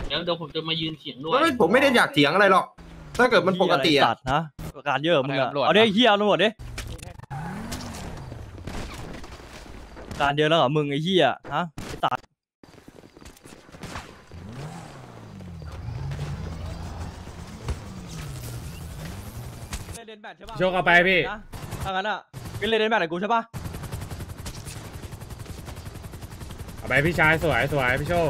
เดี๋ยวผมจะมายืนเถียงด้วยผมไม่ได้อยากเถียงอะไรหรอกถ้าเกิดมันปกติสัอะตว์นะประการเยอะมึงอะเอาดิเฮียตำรวจดิการเยอะแล้วเหรอมึงไอ้เฮียฮะไอ้สัตว์โชคเอาไปพี่ถ้างั้นอ่ะเป็นเล่นแบตกับกูใช่ปะเอาไปพี่ชายสวยสวยพี่โชค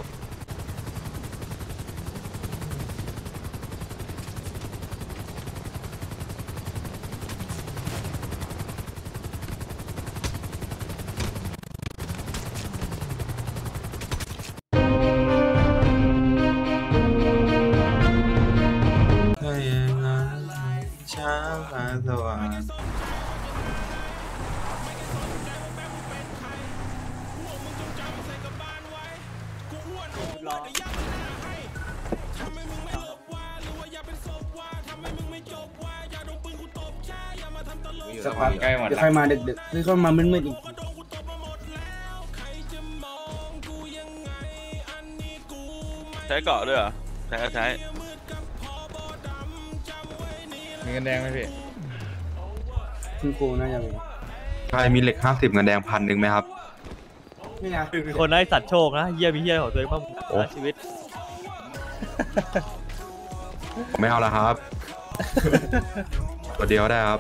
ช้ามาสว่างใกล้หมดเดี๋ยวใครมาดึกๆหรือเขามามืดๆอีกใช้เกาะด้วยเหรอใช้มีเงินแดงไหมพี่คุณครูน่าจะมีใครมีเหล็ก50เงินแดง1,000ไหมครับนี่นะมีคนได้สัตว์โชคนะเฮียมีเฮียของตัวเองบ้างชีวิตผมไม่เอาแล้วครับ ตัวเดียวได้ครับ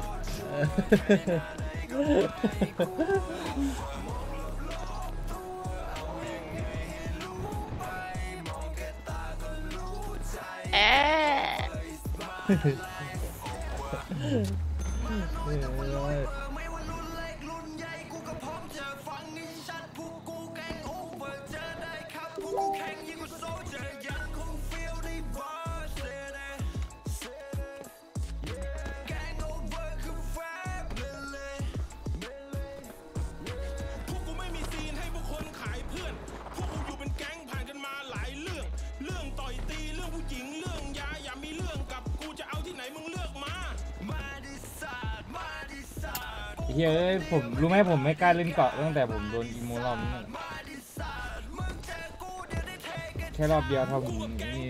เฮ้ยผมรู้ไหมผมไม่กล้าเล่นเกาะตั้งแต่ผมโดนอีโมรอบนี้แค่รอบเดียวเท่าผมนี่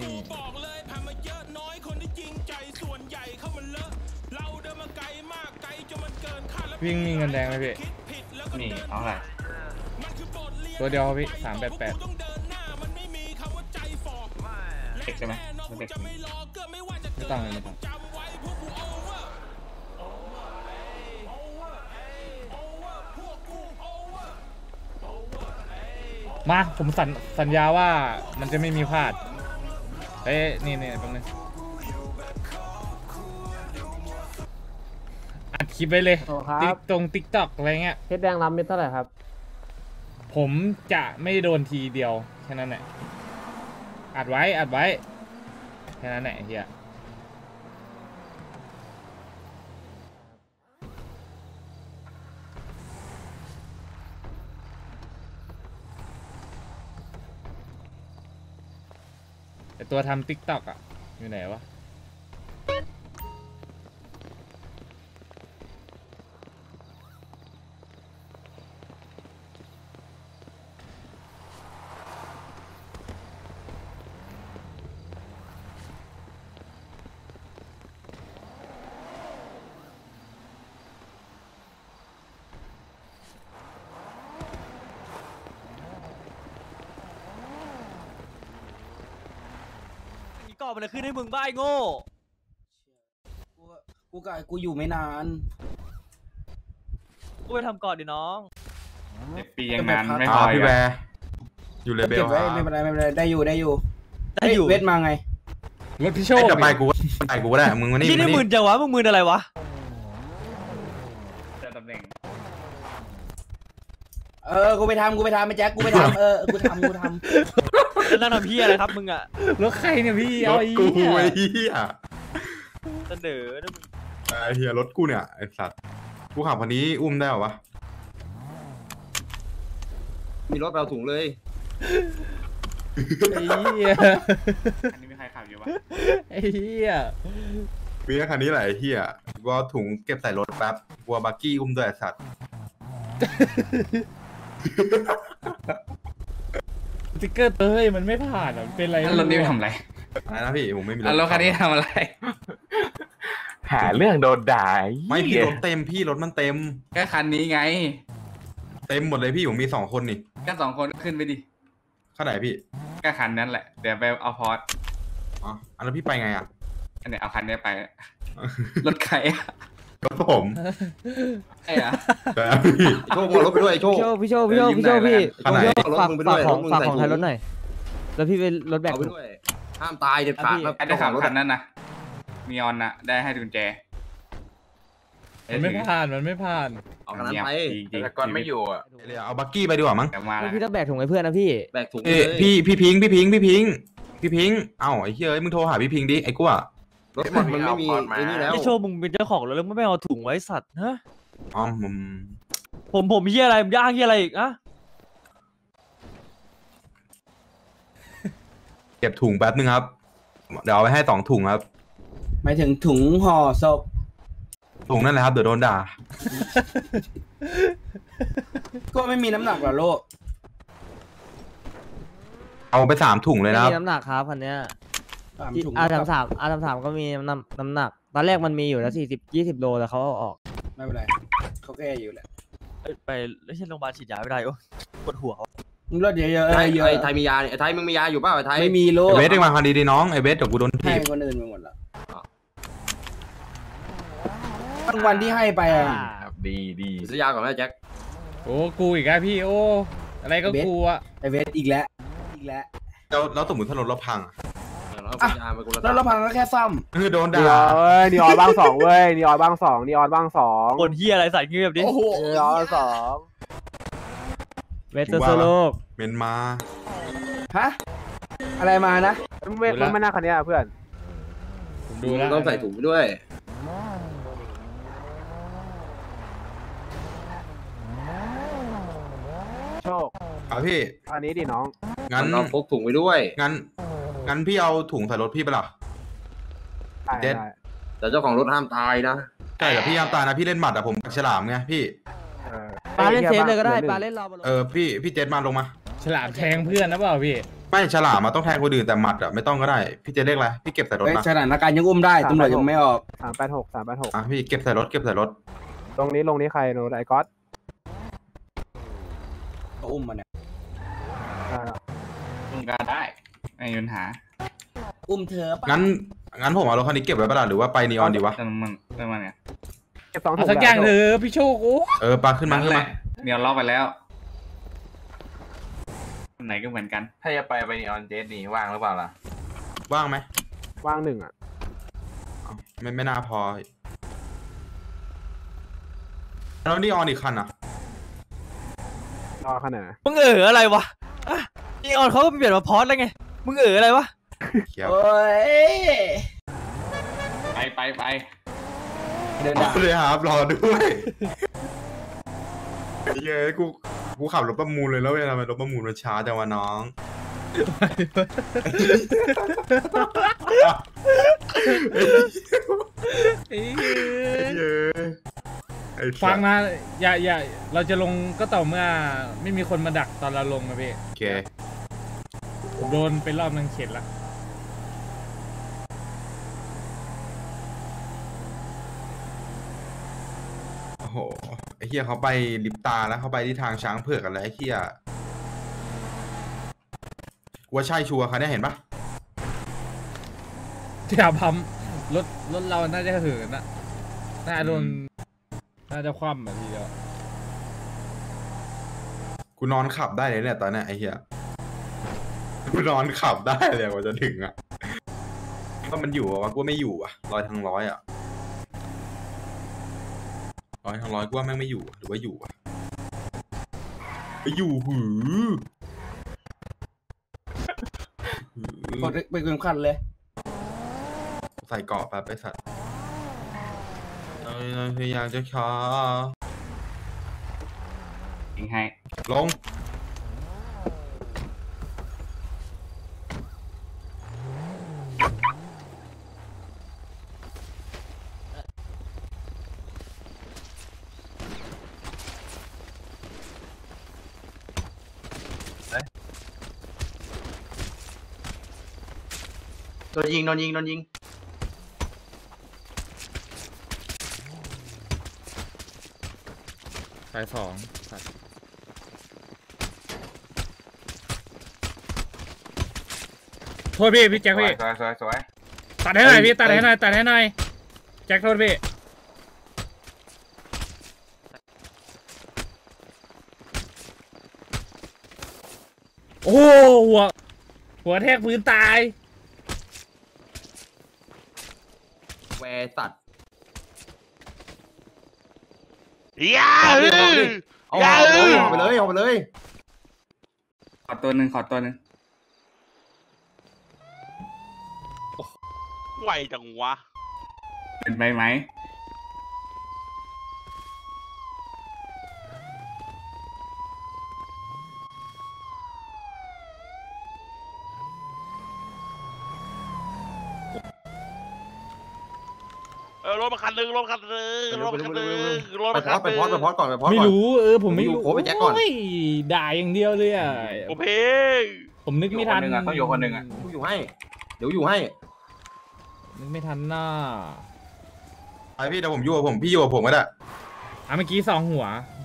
วิ่งมีเงินแดงไหมพี่นี่เอาอะไรตัวเดียวพี่388เด็กใช่ไหมเด็กไม่ต้องเลยไม่ต้องมาผมสัญญาว่ามันจะไม่มีพลาดเอ้ยนี่แป๊บนึงอัดคลิปไว้เลยติ๊กต็อกอะไรเงี้ยเพชรแดงรับเม็ดเท่าไหร่ครับผมจะไม่โดนทีเดียวแค่นั้นแหละอัดไว้แค่นั้นแหละเฮียไอตัวทำติ๊กต็อกอ่ะอยู่ไหนวะก่อมันจะขึ้นให้มึงบ้าไอ้โง่กูอยู่ไม่นานกูไปทำก่อนดิน้องปียังนานไม่พพออพี่แบร์อยู่เลเบเก็ลบไว้ไม่เป็นไรได้อยู่ เวทมาไงรถพี่โชคจะไปกูก็ได้มึงมานี่ที่นี่หมื่นจังวะมึงหมื่นอะไรวะตำแหน่งกูไปทำไอ้แจ็คกูไปทำกูทำจะนั่งทำเพี้ยอะไรครับมึงอะรถใครเนี่ยพี่รเอาถไอ้กูเหี้ยไอ้เหี้ยเสนอนะมึงไอ้เหี้ยรถกูเนี่ยไอ้สัตว์กูขับคันนี้อุ้มได้เหรอวะมีรถเราถุงเลยไอ้เหี้ยอันนี้มีใครขับอยู่ปะไอ้เหี้ยมีแค่คันนี้แหละไอ้เหี้ยกูเอาถุงเก็บใส่รถแป๊บกลัวบักกี้อุ้มด้วยไอ้สัตว์สติ๊กเกอร์เต้ยมันไม่ผ่านอ่ะมันเป็นอะไรรถนี้ไปทำอะไรอะไรนะพี่ผมไม่มีรถคันนี้ทำอะไรหาเรื่องโดนด่าไม่พี่รถเต็มพี่รถมันเต็มก็คันนี้ไงเต็มหมดเลยพี่ผมมี2 คนนี่ก็2 คนขึ้นไปดิข้าไหนพี่ก็คันนั้นแหละ เดี๋ยวไปเอาพอร์ตอ๋ออันนั้นพี่ไปไงอ่ะอันนี้เอาคันนี้ไป รถใครอะรถผมไอ้อะแต่พี่โชครถไปด้วยโชคพี่โชพี่ข้าไหนฝากของไทยรถหน่อยแล้วพี่เป็นรถแบกเอาไปด้วยห้ามตายเด็ดขาดครับไอ้ได้ขับคันนั้นนะมีออนนะได้ให้กุญแจมันไม่ผ่านมันไม่ผ่านเอาคันนั้นไปจริงๆแต่ก่อนไม่อยู่อ่ะเดี๋ยวเอาบักกี้ไปดีกว่ามั้งเดี๋ยวมาแล้วพี่ต้องแบกถุงให้เพื่อนนะพี่แบกถุงเอ้ยเลยพี่พิงเอ้าไอ้เหี้ยเอ้ยมึงโทรหาพี่พิงดิไอ้กั้วรถมันไม่มีไอ้นี่แล้วพี่โชว์มึงเป็นเจ้าของรถแล้วมึงไม่เอาถุงไว้สัตว์ฮะอ๋อผมผมเฮียอะไรย่างเฮียอะไรอีกอะเก็บถุงแป๊บนึงครับเดี๋ยวเอาไปให้2 ถุงครับหมายถึงถุงห่อศพถุงนั่นแหละครับเดี๋ยวโดนด่าก็ไม่มีน้ำหนักหรอโลกเอาไป3 ถุงเลยไม่นะครับมีน้ำหนักครับคันเนี้ย 3 ถุง R33ก็มีน้ำหนักตอนแรกมันมีอยู่แล้ว40-20 โลแต่เขาเอาออกไม่เป็นไรเขาแก้อยู่แหละไปไม่ใช่โรงพยาบาลฉีดยาไม่ได้โอ้ปวดหัวมึงรถเยอะๆไทยเยอะไทยมียาเนี่ยไทยมึงมียาอยู่เปล่าไทยไม่มีโลกไอเบสเองมาคันดีๆน้องไอเบสเดี๋ยวกูโดนให้ถีบคนอื่นไปหมดแล้วบางวันที่ให้ไปอะดีซื้อยาก่อนนะแจ็คโอ้กูอีกแล้วพี่โอ้อะไรก็กูอ่ะไอเวสอีกแล้วแล้วสมมติถ้ารถเราพังอะแล้วเอายาไปกูแล้วเราพังก็แค่ซ่อมคือโดนด่านีออนบ้าง2เว้ยนีออนบ้าง2นีออนบ้าง2 ปวดเฮียอะไรใส่เงียบดิโอ้โหนีออนเวสเตอร์โซโลกเมนมาฮะอะไรมานะ 2ไม่น่าคันนี้เพื่อนผมดูแล้วต้องใส่ถุงไปด้วยโชคเอาพี่อันนี้ดิน้องงั้นต้องพกถุงไปด้วยงั้นพี่เอาถุงใส่รถพี่ไปหรอ เด็ดแต่เจ้าของรถห้ามตายนะใช่แต่พี่ยามตายนะพี่เล่นหมัดอะผมฉลามไงพี่ปาเล่นเซฟเลยก็ได้ปาเล่นรอบอลพี่เจษมาลงมาฉลามแทงเพื่อนนะเปล่าพี่ไม่ฉลามมาต้องแทงคนอื่นแต่หมัดอะไม่ต้องก็ได้พี่เจษเรียกอะไรพี่เก็บใส่รถเฮ้ยนะสถานการณ์ยังอุ้มได้ตำรวจยังไม่ออก 386 อ่ะพี่เก็บใส่รถตรงนี้ใครโน้ตไอ้ก๊อตเขาอุ้มมาเนี่ยมึงก็ได้ไม่มีปัญหาอุ้มเธอปะงั้นผมเอารถคันนี้เก็บไว้ปะล่ะหรือว่าไปนีออนดีวะแต่มึงเรื่องมันเนี่ยเก็บ2ถุเอางสักอย่างเถอะพี่โชคโอ้ปาขึ้นมานั่นแหละเดี๋ยวล็อกไปแล้วไหนก็เหมือนกันถ้าจะไปนีออนเจสนี่ว่างหรือเปล่าล่ะว่างไหมว่าง1อ่ะอ้าวไม่น่าพอแล้วนีออนอีกคันอะรอขนาดมึงอะไรวะอะนี่ออนเขาก็เปลี่ยนมาพอสแล้วไงมึงอะไรวะเขียวโอ้ยไปเดินรอด่าเลยครับรอด้วยเย้ยกูขับรถประมูลเลยแล้วเวลามันรถประมูลมันช้าจังวะน้องเอ้ยเย้ยไอ้สัสฟังนะอย่าเราจะลงก็ต่อเมื่อไม่มีคนมาดักตอนเราลงนะพี่โอเคผมโดนไปรอบนึงเข็ดละโอ้โหไอ้เฮียเขาไปลิปตาแล้วเขาไปที่ทางช้างเผือกกันแล้วไอ้เฮียกูว่าใช่ชัวร์คันนี้เห็นปะอย่าพัมรถเราน่าจะเหินนะน่าโดนน่าจะคว่ำแบบทีเดียวกูนอนขับได้เลยเนี่ยตอนเนี้ยไอ้เฮียกูนอนขับได้เลยกว่าจะถึงอ่ะก็มันอยู่อะวะกูว่าไม่อยู่อ่ะ100/100อ่ะ100/100กูว่าแม่งไม่อยู่อะหรือว่าอยู่อ่ะไปอยู่หือกดไปเกินขั้นเลยใส่เกาะแป๊บไปสัตว์พยายามจะช้ายิงให้ลงโดนยิงโดนยิงโดนยิงสายสองตัดโทษพี่แจ็คพี่สวยตัดให้หน่อยพี่ตัดให้หน่อยตัดให้หน่อยแจ็คโทษพี่โอ้โหหัวแทกพื้นตายแวสัตว์อย่าเอาไปเลยเอาไปเลยขอตัวหนึ่งไวจังวะเป็นไปไหมรถมาคันหนึ่งรถมาคันหนึ่งรถมาคันหนึ่งรถไปมาพคัอน ดหนึ่งไปพอดก่อนไปพอดไม่ก่อนรู้ผมไม่รู้โอ้ไปแจ็คก่อนโยด่าอย่างเดียวเลยอ่ะโอเพงผมนึกไม่ทันต้องอยู่คนหนึ่งอะกูอยู่ให้เดี๋ยวอยู่ให้นึกไม่ทันน่ะไปพี่เดี๋ยวผมอยู่กับผมพี่อยู่กับผมก็ได้เมื่อกี้สองหัว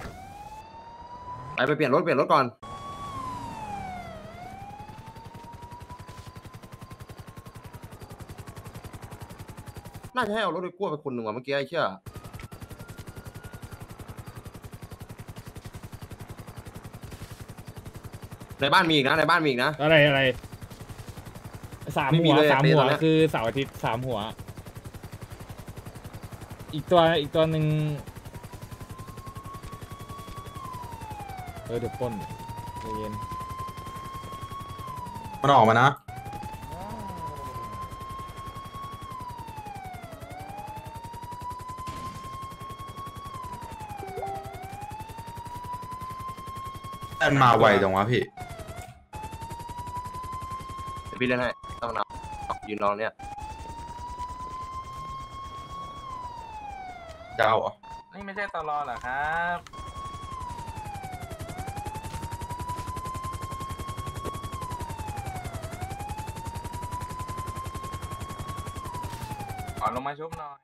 ไปเปลี่ยนรถก่อนน่าจะให้เอารถไปกู้ไปคนหนึ่งว่ะเมื่อกี้ไอ้เชี่ยในบ้านมีอีกนะในบ้านมีอีกนะอะไรสามไม่มีหัวเลยสามเปรตหัวตอนเนี้ยคือเสาร์อาทิตย์สามหัว อีกตัวหนึ่งเดี๋ยวปล้นใจเย็นมันออกมานะแต่มันมาไวจังวะพี่เดี๋ยวพี่เล่นให้ต้องนับยืนรอเนี่ยจะเอาเหรอนี่ไม่ใช่ตลอเหรอครับ ขอลงมาชุบหน่อย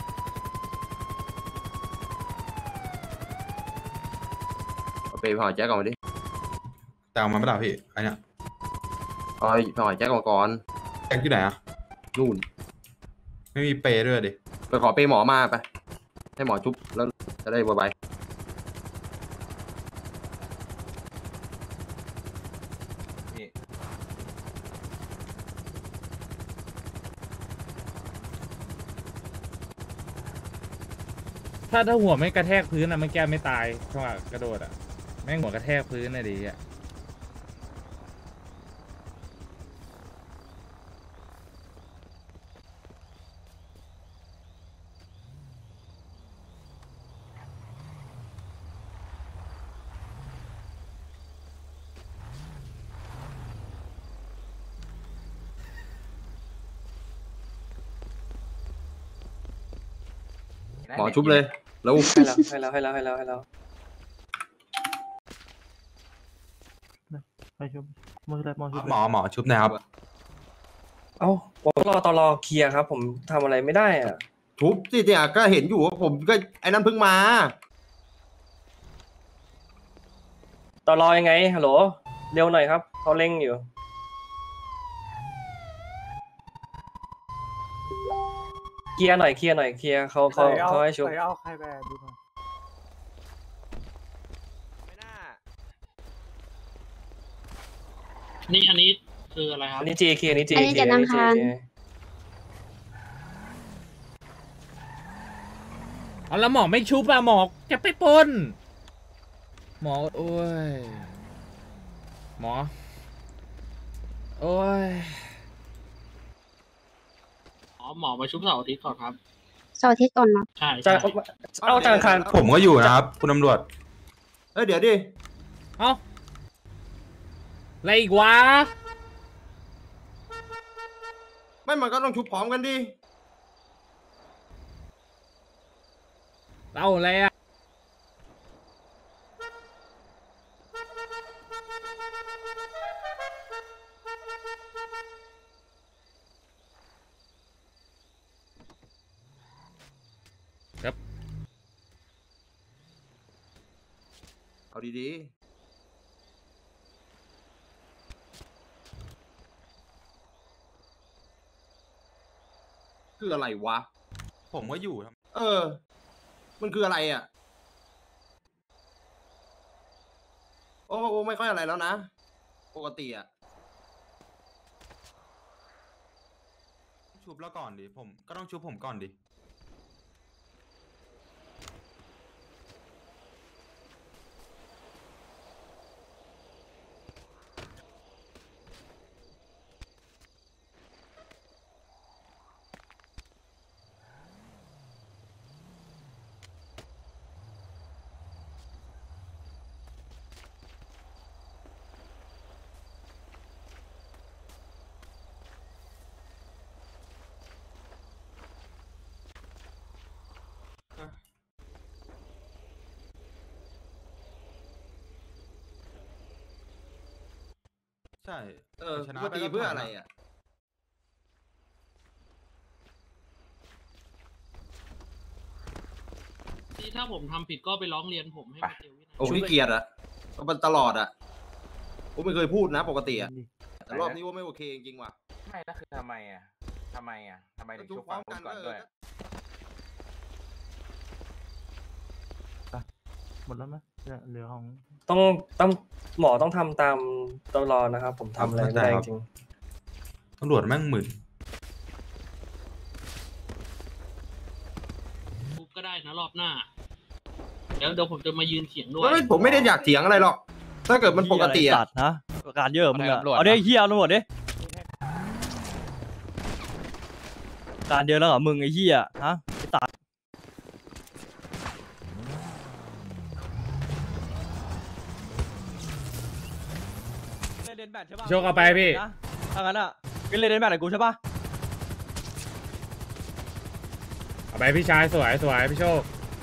เอาไปหอยแจ็คก่อนมาดิแต่เอามันไม่ได้พี่อันเนี้ยเอาไปหอยแจ็คก่อนก่อนแจ็คที่ไหนอะนู่นไม่มีเปย์ด้วยดิไปขอเปย์หมอมาไปให้หมอชุบแล้วจะได้ไวถ้าหัวไม่กระแทกพื้นอะมันแก้ไม่ตายจังหวะกระโดดอะแม่งหัวกระแทกพื้นน่ะดีอะๆหมอชุบเลยแล้วให้แล้วหมอชุบนะครับเอ้าผมรอตลอเคลียร์ครับ ผมทำอะไรไม่ได้อ่ะชุบสิเนี่ยก็เห็นอยู่ว่าผมก็ไอ้นั่นเพิ่งมาตลอยังไงฮัลโหลเร็วหน่อยครับเขาเร่งอยู่ เคลียร์หน่อยเขาให้ชุบเอาใครไปดูหน่อยอันนี้คืออะไรครับอันนี้ JK อันนี้ JK อันนี้จะนำทางเอาแล้วหมอไม่ชุบอะหมอจะไปปล้นหมอโอ้ยหมอโอ้ยหมอมาชุบเสาร์อาทิตย์ก่อนครับเสาร์อาทิตย์ก่อนเนาะใช่จะใช่เอาจางคารผมก็อยู่นะครับคุณตำรวจเดี๋ยวดิเอ้าอะไรอีกวะไม่มันก็ต้องชุบพร้อมกันดิเอาอะไรอะเอาดีๆคืออะไรวะผมก็อยู่มันคืออะไรอ่ะโอ้ไม่ค่อยอะไรแล้วนะปกติอ่ะชุบแล้วก่อนดิผมก็ต้องชุบผมก่อนดิ ใช่ชนะปกติเพื่ออะไรอ่ะที่ถ้าผมทำผิดก็ไปร้องเรียนผมให้มาเจอวินัยโอ้ที่เกียรติอ่ะก็มันตลอดอ่ะผมไม่เคยพูดนะปกติอ่ะแต่รอบนี้ว่าไม่โอเคจริงๆว่ะไม่แล้วคือทำไมอ่ะทำไมถึงชุบพร้ฝั่อง มนู้กันนก่อนด้วยหมดแล้วมั้ยเหลือของต้องหมอต้องทำตามตลอดนะครับ ผมทำอะไรไม่ได้จริงตำรวจแม่งหมื่นปุ๊บก็ได้นะรอบหน้า เดี๋ยวผมจะมายืนเถียงด้วยเฮ้ยผมไม่ได้อยากเถียงอะไรหรอก ถ้าเกิดมันปกติอ่ะนะการเยอะมึงอะตำรวจเอาดิเฮียเอาตำรวจดิการเยอะแล้วเหรอมึงไอ้เฮียฮะไอ้สัตว์เล่นแบตใช่ปะโชคเอาไปพี่ถ้างั้นอ่ะก็เล่นแบตกับกูใช่ปะเอาไปพี่ชายสวยพี่โชค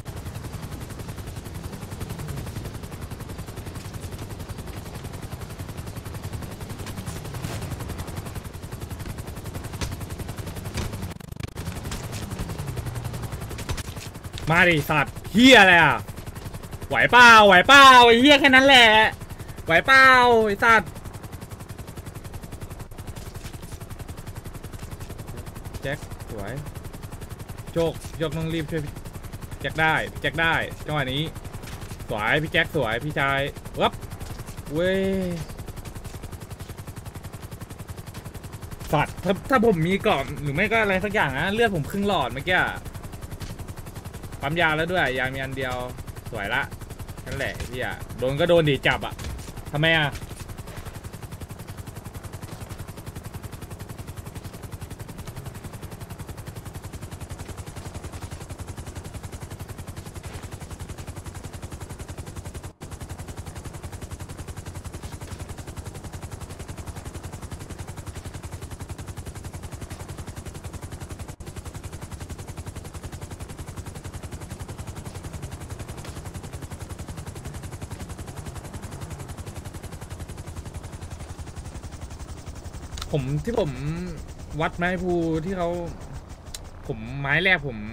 มาดิสัตว์เฮียอะไรอ่ะไหวเปล่าไอ้เฮียแค่นั้นแหละไหวเปล่าไอ้สัตว์แจ็คสวยโชคต้องรีบช่วยแจ็คได้จังหวะนี้สวยพี่แจ็คสวยพี่ชายวับเว้ยสัตว์ถ้าผมมีเกราะหรือไม่ก็อะไรสักอย่างนะเลือดผมครึ่งหลอดเมื่อกี้ปั๊มยาแล้วด้วยยามีอันเดียวสวยละนั่นแหละพี่อ่ะโดนก็โดนดิจับอ่ะทำไมอ่ะที่ผมวัดไม้ภูที่เขาผมไม้แรกผม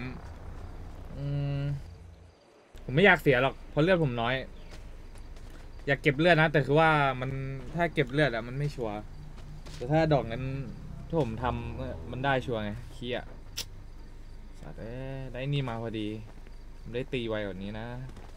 ไม่อยากเสียหรอกเพราะเลือดผมน้อยอยากเก็บเลือดนะแต่คือว่ามันถ้าเก็บเลือดอะมันไม่ชัวร์แต่ถ้าดอกนั้นถ้าผมทำมันได้ชัวร์ไงเคี้ยสัตว์ได้นี่มาพอดีผมได้ตีไวกว่านี้นะ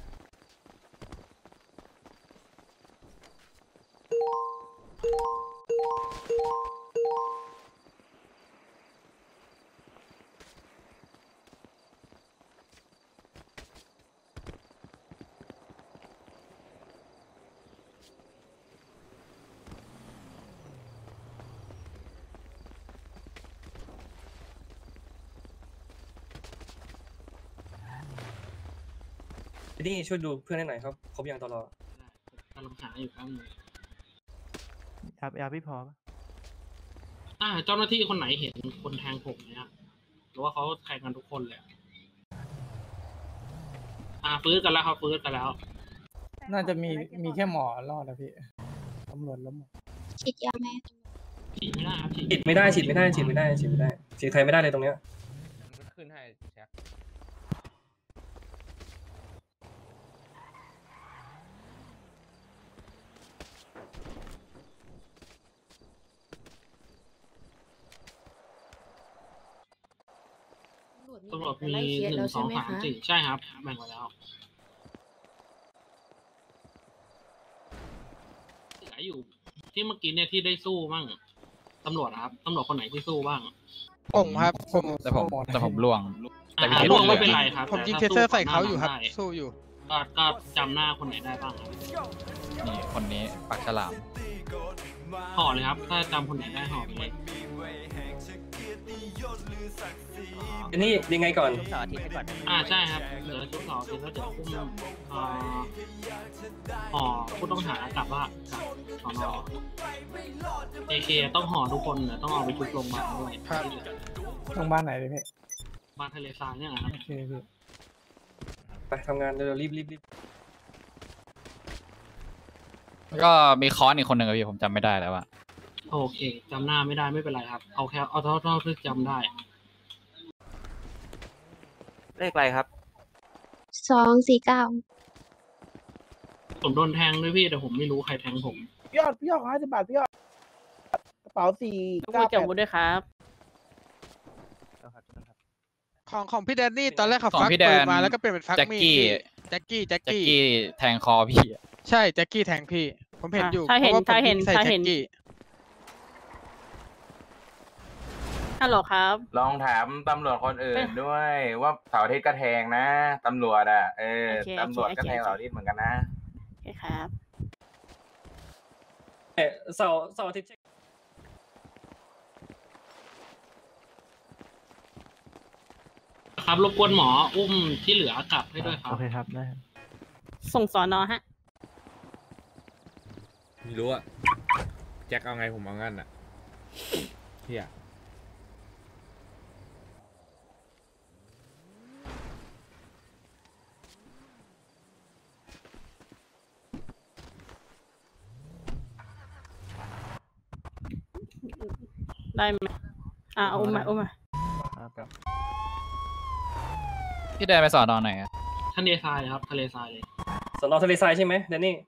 นี่ช่วยดูเพื่อนให้หน่อยครับครบยังตลอดกำลังหาอยู่ครับยาพี่พอปะเจ้าหน้าที่คนไหนเห็นคนแทงผมไหมครับหรือว่าเขาแทงกันทุกคนเลยฟื้นกันแล้วครับฟื้นกันแล้วน่าจะมีแค่หมอรอดนะพี่ตำรวจล้มฉีดยาไหมฉีดไม่ได้ครับฉีดไม่ได้ฉีดใครไม่ได้เลยตรงเนี้ยขึ้นให้แจ็คตำรวจมี1 2 3 4ใช่ครับแบ่งไว้แล้วเหลืออยู่ที่เมื่อกี้เนี่ยที่ได้สู้บ้างตำรวจครับตำรวจคนไหนที่สู้บ้างผมครับผมแต่ผมล่วงล่วงไม่เป็นไรครับผมยิงเทเซอร์ใส่เขาอยู่ครับสู้อยู่ก็จำหน้าคนไหนได้บ้างครับนี่คนนี้ปากฉลามห่อเลยครับถ้าจำคนไหนได้ห่อไปเลยอันนี้ยังไงก่อนใช่ครับเหลือชุด2คือแล้วเดี๋ยวอุ้มห่อผู้ต้องหากลับว่าสอนอAK ต้องห่อทุกคนเนี่ยต้องเอาไปชุบโรงพยาบาลด้วยโรงพยาบาลไหนเลยพี่บ้านทะเลทรายเนี่ยนะครับโอเคพี่ไปทำงานเร็วๆรีบแล้วก็มีค้อนอีกคนหนึ่งอะพี่ผมจำไม่ได้แล้วอะโอเคจำหน้าไม่ได้ไม่เป็นไรครับเอาแค่เอาเท่าที่จำได้เลขอะไรครับ 249 ผมโดนแทงด้วยพี่แต่ผมไม่รู้ใครแทงผมพี่ยอด50 บาทพี่ยอดกระเป๋า498 จับมุดด้วยครับของพี่แดนนี่ตอนแรกเขาของฟักพี่แดปืนนมาแล้วก็เปลี่ยนเป็นฟักแจ็คมีดกี้แจ็คกี้แจ็คกี้แทงคอพี่ใช่แจ็คกี้แทงพี่ ผมเห็นอยู่ถ้าเห็นพระว่ผมถ้าเห็นยิงใส่ถ้าแจ็เห็คน กี้ฮัลโหลครับลองถามตำรวจคนอื่นด้วยว่าเสาร์อาทิตย์ก็แทงนะตำรวจอ่ะตำรวจก็แทงเสาร์อาทิตย์เหมือนกันนะโอเคครับๆเสาร์อาทิตย์ครับรบกวนหมออุ้มที่เหลือกลับให้ด้วยครับโอเคครับได้ส่งสอนอฮะไม่รู้อะแจ็คเอาไงผมเอางั้นอะเฮียได้ไหมอุ้มมาพี่แดนไปสอนอไหนอะทะเลทรายครับทะเลทรายเลยสนทะเลทรายใช่ไหมแดนนี่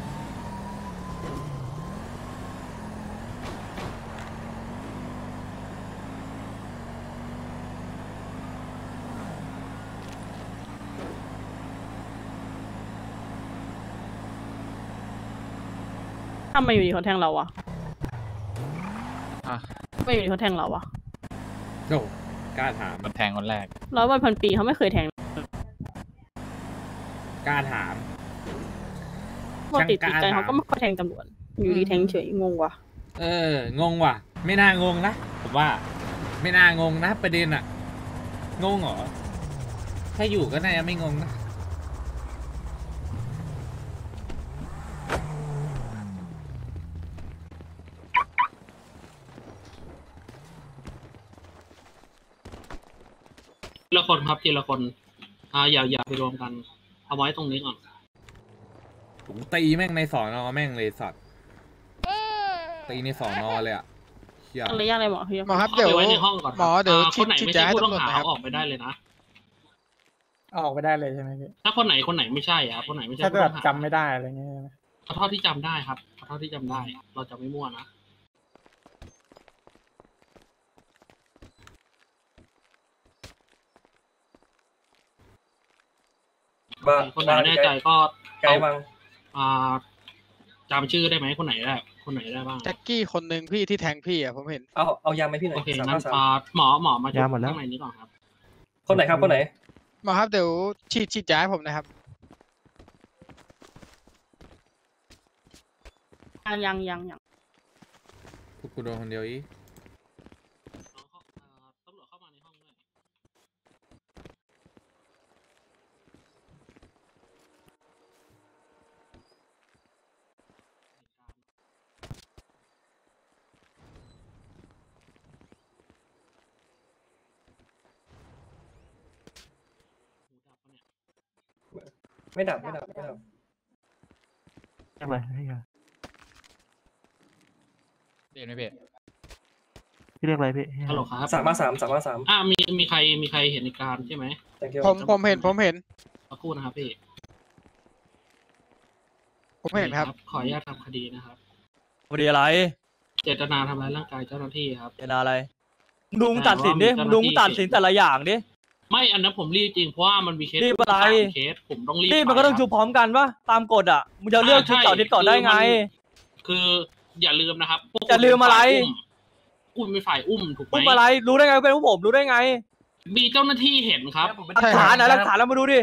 ทำไมอยู่ดีเขาแทงเราวะอ่ะไม่อยู่ดีเขาแทงเราวะโอ้กล้าถามมันแทงคนแรก 100 ปีเขาไม่เคยแทงกล้าถามปกติจิตใจเขาก็ไม่ค่อยแทงตำรวจอยู่ดีแทงเฉยงงว่ะงงว่ะ ไม่น่างงนะผมว่า ไม่น่างงนะประเด็นอะงงเหรอถ้าอยู่ก็น่าจะไม่งงนะทีละคนครับทีละคนอย่าไปรวมกันเอาไว้ตรงนี้ก่อนผมตีแม่งในสอนอแม่งเลยสัตว์ตีในสอนอเลยอะเหี้ยอะไรยากอะไรหมอหมอครับเดี๋ยวไว้ในห้องก่อนหมอเดี๋ยวคนไหนชิดไม่จะใช่ให้ผู้ต้องตำรวจหานะครับเอาออกไปได้เลยนะออกไปได้เลยใช่ไหมพี่ถ้าคนไหนไม่ใช่คนไหนไม่ใช่ถ้าผู้เกิต้ดองหาจำไม่ได้อะไรเงี้ยเอาเท่าที่จำได้ครับเอาเท่าที่จำได้ เราจะไม่มั่วนะบ้าคนไหนแน่ใจก็ไกลบ้างจำชื่อได้ไหมคนไหนได้บ้างแจ็คกี้คนหนึ่งพี่ที่แทงพี่อ่ะผมเห็นเอายาไหมพี่หน่อยโอเค 353 งั้นหมอมาจุดข้างในนี้ก่อนครับคนไหนครับคนไหนหมอครับเดี๋ยวฉีดยาให้ผมนะครับยังพวกกูโดนคนเดียวอีกตำรวจเข้ามาในห้องด้วยไม่ดับอะไรให้กันเรียนไหมพี่พี่เรียกอะไรพี่ฮัลโหลครับ 353 มีใครเห็นเหตุการณ์ใช่ไหม thank you ผมเห็นสักครู่นะครับพี่ผมเห็นครับขออนุญาตทำคดีนะครับคดีอะไรเจตนาทำร้ายร่างกายเจ้าหน้าที่ครับเจตนาอะไรมึงดูมึงตัดสินดิมึงดูมึงตัดสินแต่ละอย่างดิไม่อันนั้นผมรีบจริงเพราะว่ามันมีเคสรีบอะไรเคสผมต้องรีบนี่มันก็ต้องชุบพร้อมกันปะตามกฎอ่ะมึงจะเลือกชุบเสาร์อาทิตย์ก่อนได้ไงคืออย่าลืมนะครับพวกอย่าลืมอะไรคุณเป็นฝ่ายอุ้มถูกไหมอุ้มอะไรรู้ได้ไงว่าเป็นพวกผมรู้ได้ไงมีเจ้าหน้าที่เห็นครับหลักฐานไหนหลักฐานเรามาดูดิ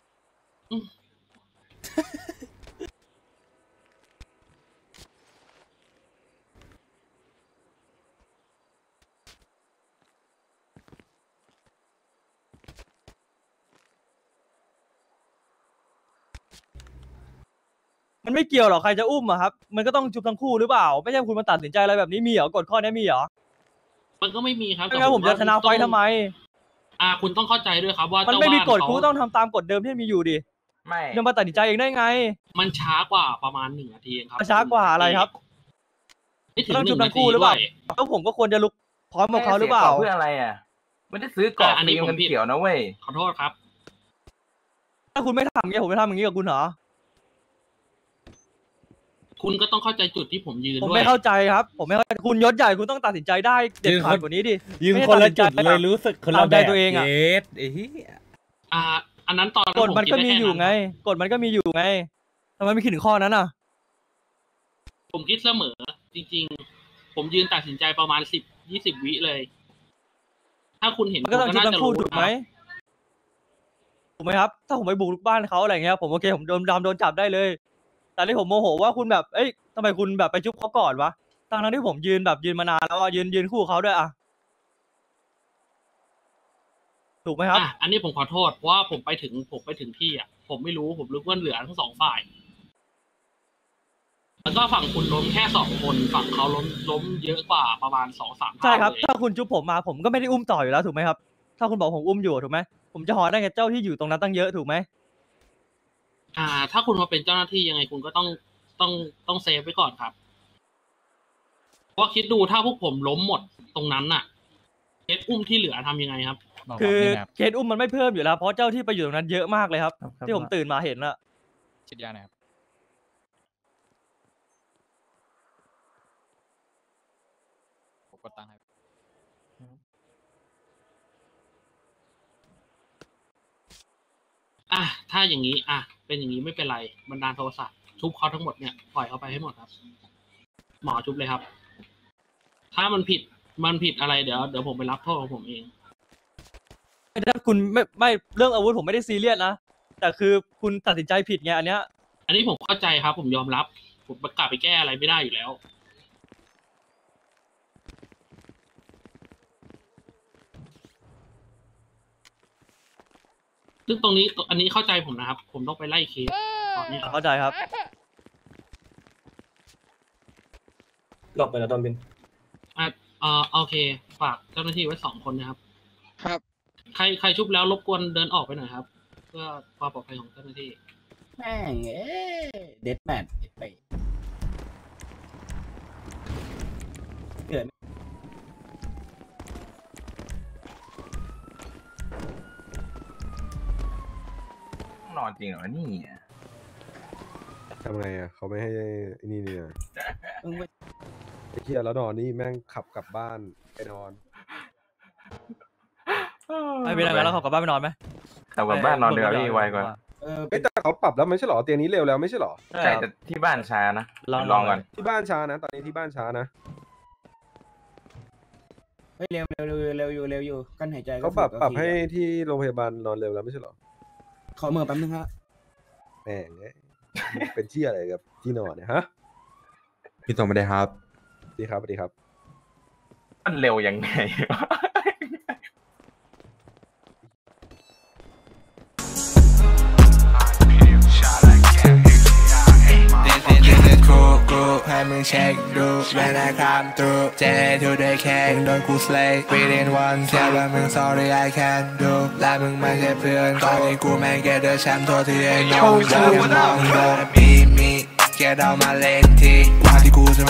มันไม่เกี่ยวหรอกใครจะอุ้มอะครับมันก็ต้องชุบทั้งคู่หรือเปล่าไม่ใช่คุณมาตัดสินใจอะไรแบบนี้มีเหรอกฎข้อนี้มีเหรอมันก็ไม่มีครับไม่งั้นผมจะชนะไฟทำไมคุณต้องเข้าใจด้วยครับว่ามันไม่มีกฎเจ้าคุณบ้านต้องทำตามกฎเดิมที่มีอยู่ดิไม่จะมาตัดสินใจเองได้ไงมันช้ากว่าประมาณ1 นาทีเองครับช้ากว่าอะไรครับไม่ถึงต้องชุบ 1 ทั้นางคู่ทีหรือด้เปวล่าย แล้วผมก็ควรจะลุกพร้อมกับเขาหรือเปล่าเพื่ออะไรอ่ะไม่ได้ซื้อเกาะอันนี้ฟิล์มผมกันผิดเขียวนะเว้ยขอโทษครับถ้าคุณไม่ทำอย่างนี้ผมไม่ทำอย่างนี้กับคุณเหรอคุณก็ต้องเข้าใจจุดที่ผมยืนผมด้วยไม่เข้าใจครับผมไม่เข้าใจคุณยศใหญ่คุณต้องตัดสินใจได้เด็ดขาดกว่านี้ดิยืนคนละจุดเลยรู้สึกคนละตามแบใจบตัวเองอะเย็ดไอ้เหี้ยอันนั้นตอนกฎมันก็มีอยู่ไงผมคิดด้แค่นั้นกฎมันก็มีอยู่ไงทำไมไม่คิดถึงข้อนั้นอ่ะผมคิดเสมอจริง ๆ ผมยืนตัดสินใจประมาณ10-20 วิเลย ถ้าคุณเห็นมันก็ต้องชุบทั้งคู่ณถูกไหมถูกไหมครับถ้าผมไปบุกลุกบ้านเขาอะไรเงี้ยผมโอเคผมโดนจับได้เลย แต่ที่ผมโมโหว่าคุณแบบเอ้ยทำไมคุณแบบไปชุบเขาก่อนวะทั้งที่ผมยืนแบบยืนมานานแล้วอะยืนคู่เขาด้วยอะถูกไหมครับอันนี้ผมขอโทษเพราะว่าผมไปถึงที่อ่ะผมไม่รู้ผมรู้ว่าเหลือทั้ง2 ฝ่าย แล้วก็ฝั่งคุณล้มแค่2 คนฝั่งเขาล้มเยอะกว่าประมาณ2-3 เท่าใช่ครับเลยถ้าคุณชุบผมมาผมก็ไม่ได้อุ้มต่ออยู่แล้วถูกไหมครับถ้าคุณบอกผมอุ้มอยู่ถูกไหมผมจะหอได้ไงเจ้าที่อยู่ตรงนั้นตั้งเยอะถูกไหมถ้าคุณมาเป็นเจ้าหน้าที่ยังไงคุณก็ต้องเซฟไว้ก่อนครับเพราะคิดดูถ้าพวกผมล้มหมดตรงนั้นน่ะเคสอุ้มที่เหลือทำยังไงครับคือเคสอุ้มมันไม่เพิ่มอยู่แล้วเพราะเจ้าที่ไปอยู่ตรงนั้นเยอะมากเลยครับที่ผมตื่นมาเห็นอะชิดยานะครับผมกดตังค์ให้ถ้าอย่างนี้เป็นอย่างนี้ไม่เป็นไรบันดาลโทสะชุบเขาทั้งหมดเนี่ยปล่อยเขาไปให้หมดครับ หมอชุบเลยครับ ถ้ามันผิดอะไรเดี๋ยวผมไปรับโทษของผมเองถ้าคุณไม่เรื่องอาวุธผมไม่ได้ซีเรียสนะแต่คือคุณตัดสินใจผิดไงอันเนี้ยอันนี้ผมเข้าใจครับ ผมยอมรับ ผมกลับไปแก้อะไรไม่ได้อยู่แล้ว ซึ่งตรงนี้อันนี้เข้าใจผมนะครับ ผมต้องไปไล่เคสตอนนี้เข้าใจครับหลบไปแล้วตอนบินโอเค ฝากเจ้าหน้าที่ไว้2 คนนะครับครับใครชุบแล้วรบกวนเดินออกไปหน่อยครับ เพื่อความปลอดภัยของเจ้าหน้าที่แม่งเด็ดแมทไปเกิดนอนจริงเหรอนี่ทำไงอ่ะเขาไม่ให้นี่เนี่ยไอ้เหี้ยแล้วนอนนี่แม่งขับกลับบ้านไปนอนไม่เป็นไรแล้วเขากลับบ้านไปนอนไหมแต่ว่าบ้านนอนเดือพี่ไวกว่าแต่เขาปรับแล้วไม่ใช่หรอเตียงนี้เร็วแล้วไม่ใช่หรอใช่แต่ที่บ้านช้านะลองก่อนที่บ้านช้านะตอนนี้ที่บ้านช้านะเร็วอยู่กั้นหายใจเขาปรับให้ที่โรงพยาบาลนอนเร็วแล้วไม่ใช่หรอขอเมื่อแป๊บนึงฮะแม่งเป็นที่อะไรกับที่นอนเนี่ยฮะพี่ส่งไม่ได้ครับดีครับดีครับมันเร็วยังไงให้มึงเช็คดูเวลาคำตูเจทูได้แค่โดนกูสเลย์ within one แค่ว่ามึง sorry I can't do และมึงไม่ใช่เพื่อนตอนนี้กูแม่งแกเดอแชมป์โทษที่ไอ้น้องเดินมองโดนมีแกเดามาเล่นทีว่าที่กูจะ